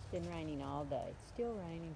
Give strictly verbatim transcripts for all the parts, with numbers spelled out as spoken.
been raining all day. It's still raining.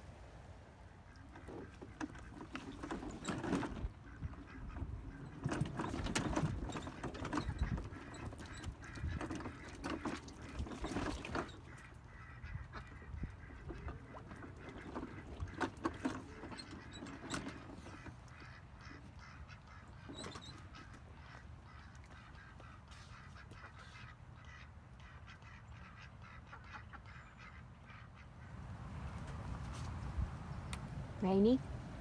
Rainy?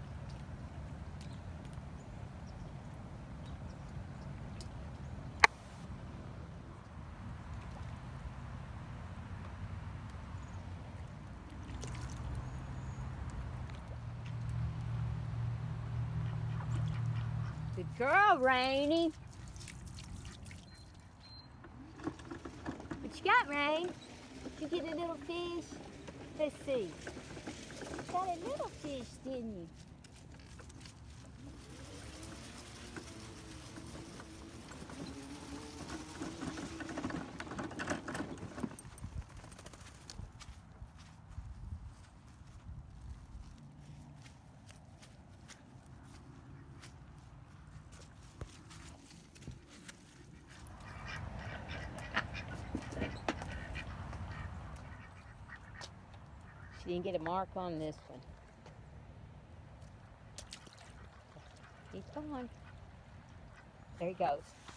Good girl, Rainy. What you got, Rain? Did you get a little fish? Let's see. Got a little fish, didn't you? She didn't get a mark on this one. He's gone. There he goes.